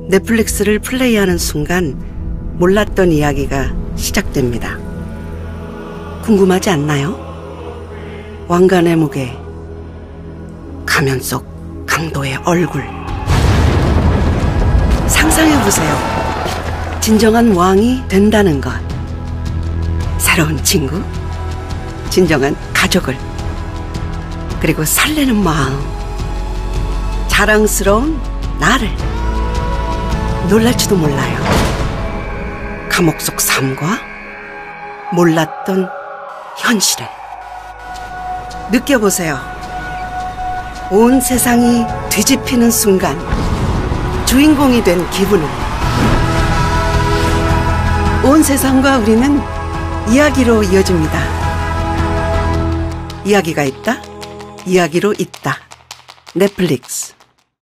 넷플릭스를 플레이하는 순간 몰랐던 이야기가 시작됩니다. 궁금하지 않나요? 왕관의 무게, 가면 속 강도의 얼굴. 상상해보세요. 진정한 왕이 된다는 것. 새로운 친구, 진정한 가족을, 그리고 설레는 마음, 자랑스러운 나를. 놀랄지도 몰라요. 감옥 속 삶과 몰랐던 현실을 느껴보세요. 온 세상이 뒤집히는 순간 주인공이 된 기분을. 온 세상과 우리는 이야기로 이어집니다. 이야기가 있다, 이야기로 있다. 넷플릭스.